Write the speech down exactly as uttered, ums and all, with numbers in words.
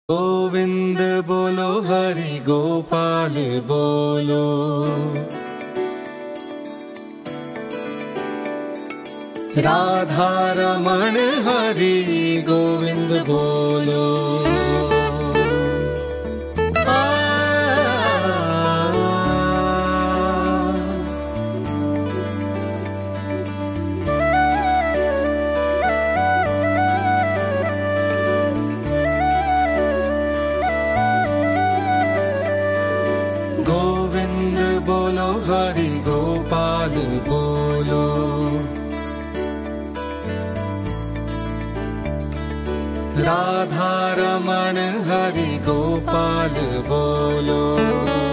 गोविंद बोलो हरि गोपाल बोलो। राधा रमण हरि गोविंद बोलो। गोविंद बोलो हरि गोपाल बोलो। राधा रमण हरि गोपाल बोलो।